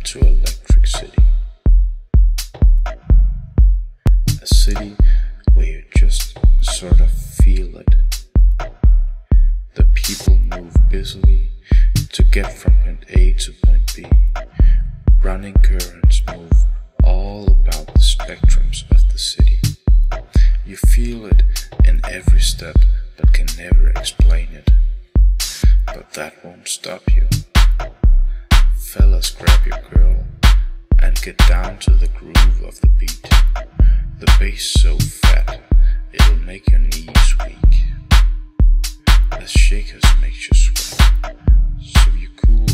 to Electric City. A city where you just sort of feel it. The people move busily to get from point A to point B. Running currents move all about the spectrums of the city. You feel it in every step, but can never explain it. But that won't stop you. Fellas, grab your girl and get down to the groove of the beat. The bass so fat, it'll make your knees weak. The shakers make you sweat, so you cool